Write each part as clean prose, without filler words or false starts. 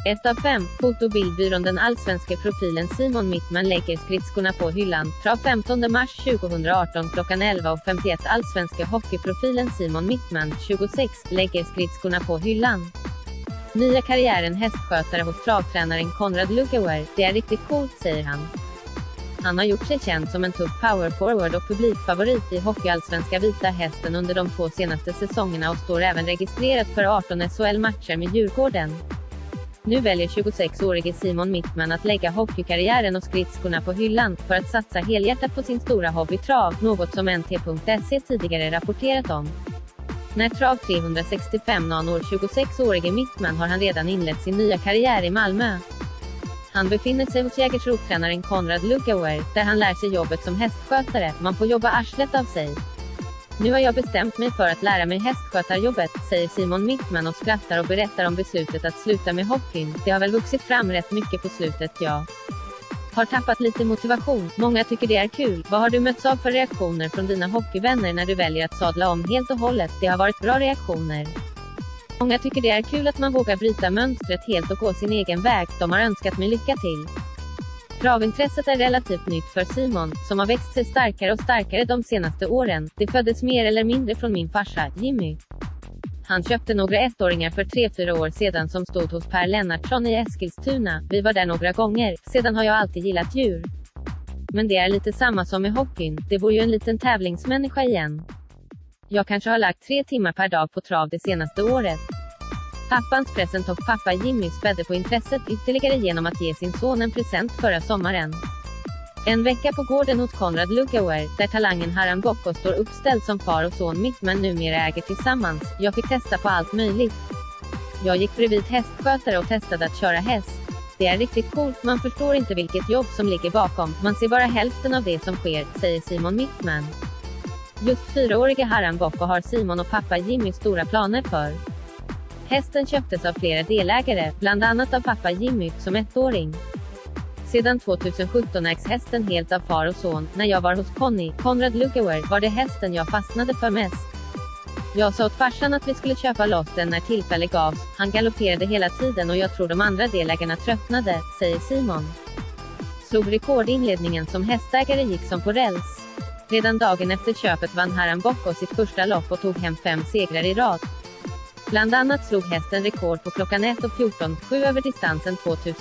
1 av 5, fotobildbyrån. Den allsvenska profilen Simon Mittman lägger skridskorna på hyllan. Trav 15 mars 2018 klockan 11:51. Allsvenska hockeyprofilen Simon Mittman, 26, lägger skridskorna på hyllan. Nya karriären hästskötare hos travtränaren Konrad Lugauer. Det är riktigt coolt, säger han. Han har gjort sig känd som en tuff power forward och publikfavorit i hockeyallsvenska Vita Hästen under de 2 senaste säsongerna och står även registrerat för 18 SHL-matcher med Djurgården. Nu väljer 26-årige Simon Mittman att lägga hockeykarriären och skridskorna på hyllan för att satsa helhjärtat på sin stora hobby trav, något som NT.se tidigare rapporterat om. När Trav 365 når 26-årige Mittman har han redan inlett sin nya karriär i Malmö. Han befinner sig hos Jägersro-tränaren Konrad Lugauer, där han lär sig jobbet som hästskötare. Man får jobba arslet av sig. Nu har jag bestämt mig för att lära mig hästskötarjobbet, säger Simon Mittman och skrattar och berättar om beslutet att sluta med hockeyn. Det har väl vuxit fram rätt mycket på slutet, ja. Har tappat lite motivation, många tycker det är kul. Vad har du mötts av för reaktioner från dina hockeyvänner när du väljer att sadla om helt och hållet? Det har varit bra reaktioner. Många tycker det är kul att man vågar bryta mönstret helt och gå sin egen väg. De har önskat mig lycka till. Travintresset är relativt nytt för Simon, som har växt sig starkare och starkare de senaste åren. Det föddes mer eller mindre från min farsa, Jimmy. Han köpte några ettåringar för 3-4 år sedan som stod hos Per Lennartsson i Eskilstuna. Vi var där några gånger, sedan har jag alltid gillat djur. Men det är lite samma som med hockeyn, det bor ju en liten tävlingsmänniska igen. Jag kanske har lagt 3 timmar per dag på trav det senaste året. Pappans present och pappa Jimmy spädde på intresset ytterligare genom att ge sin son en present förra sommaren. En vecka på gården hos Konrad Lugauer, där talangen Haram Bocco står uppställd som far och son Mittman numera äger tillsammans. Jag fick testa på allt möjligt. Jag gick bredvid hästskötare och testade att köra häst. Det är riktigt coolt, man förstår inte vilket jobb som ligger bakom, man ser bara hälften av det som sker, säger Simon Mittman. Just 4-åriga Haram Bocco har Simon och pappa Jimmy stora planer för. Hästen köptes av flera delägare, bland annat av pappa Jimmy, som 1-åring. Sedan 2017 ägs hästen helt av far och son. När jag var hos Konrad Lugauer, var det hästen jag fastnade för mest. Jag sa åt farsan att vi skulle köpa loss den när tillfälle gavs. Han galopperade hela tiden och jag tror de andra delägarna tröttnade, säger Simon. Slog rekordinledningen som hästägare gick som på räls. Redan dagen efter köpet vann Haram Bocco sitt första lopp och tog hem 5 segrar i rad. Bland annat slog hästen rekord på klockan 1:14,7 över distansen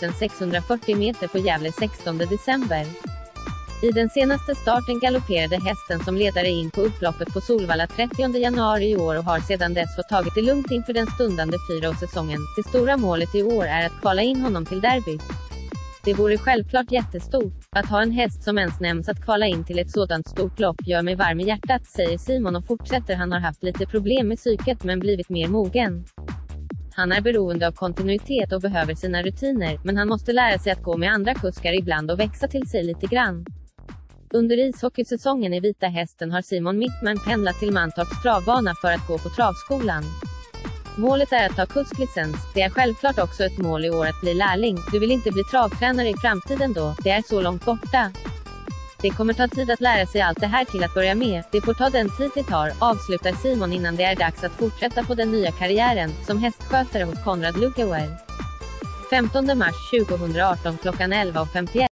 2640 meter på Gävle 16 december. I den senaste starten galopperade hästen som ledare in på upploppet på Solvalla 30 januari i år och har sedan dess fått tagit det lugnt inför den stundande 4-årssäsongen. Det stora målet i år är att kvala in honom till derby. Det vore självklart jättestort. Att ha en häst som ens nämns att kvala in till ett sådant stort lopp gör mig varm i hjärtat, säger Simon och fortsätter. Han har haft lite problem med psyket men blivit mer mogen. Han är beroende av kontinuitet och behöver sina rutiner, men han måste lära sig att gå med andra kuskar ibland och växa till sig lite grann. Under ishockeysäsongen i Vita Hästen har Simon Mittman pendlat till Mantorps travbana för att gå på travskolan. Målet är att ta kusklicens. Det är självklart också ett mål i år att bli lärling. Du vill inte bli travtränare i framtiden då, det är så långt borta. Det kommer ta tid att lära sig allt det här till att börja med. Det får ta den tid det tar, avslutar Simon innan det är dags att fortsätta på den nya karriären som hästskötare hos Konrad Lugauer. 15 mars 2018 klockan 11:51.